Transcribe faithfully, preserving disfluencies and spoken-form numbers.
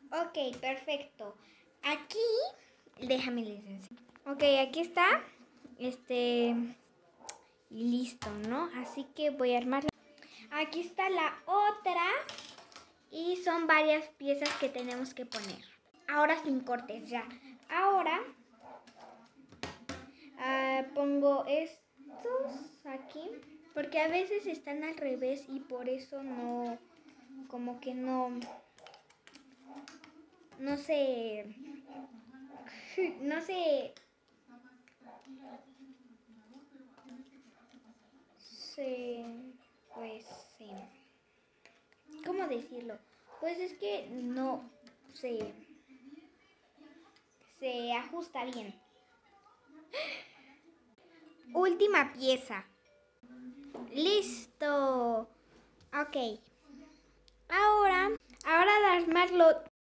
Ok, perfecto. Aquí, déjame les enseño. Ok, aquí está. Este, listo, ¿no? Así que voy a armarla. Aquí está la otra. Y son varias piezas que tenemos que poner. Ahora sin cortes, ya. Ahora uh, pongo estos aquí. Porque a veces están al revés y por eso no, como que no, no sé, no sé, se, pues, sí. ¿Cómo decirlo? Pues es que no se, se ajusta bien. Última pieza. Listo. Ok. Ahora, ahora de armarlo